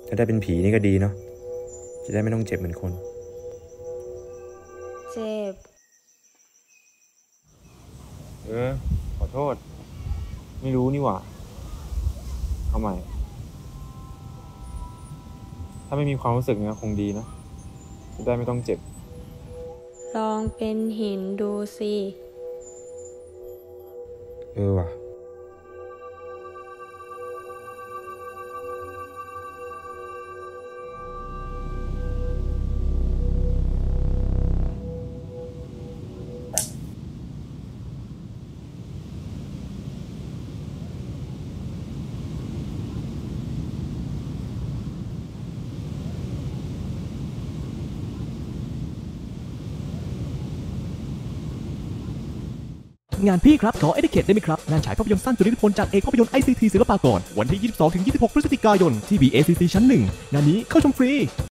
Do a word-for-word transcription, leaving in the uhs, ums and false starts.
ถ้าได้เป็นผีนี่ก็ดีเนาะจะได้ไม่ต้องเจ็บเหมือนคนเจ็บเออขอโทษไม่รู้นี่หว่าเอาใหม่ถ้าไม่มีความรู้สึกเนี่ยคงดีนะจะได้ไม่ต้องเจ็บลองเป็นหินดูสิเออว่ะงานพี่ครับขอเอดิเคทได้ไหมครับงานฉายภาพยนตร์สั้นจุลนิพนธ์จากเอกภาพยนตร์ ไอ ซี ที ศิลปากรวันที่ ยี่สิบสองถึงยี่สิบหก พฤศจิกายนที่ บี เอ ซี ซี ชั้นหนึ่งงานนี้เข้าชมฟรี